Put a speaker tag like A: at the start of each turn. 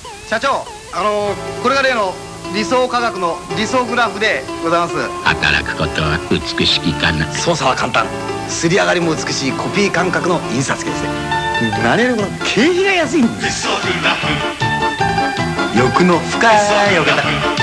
A: 社長、これが例の理想価格の理想グラフでございます。
B: 働くことは美しきかな。
A: 操作は簡単、すり上がりも美しいコピー感覚の印刷機ですね。何よりこの経費が安いんです。理想グラフ、欲の深いお方。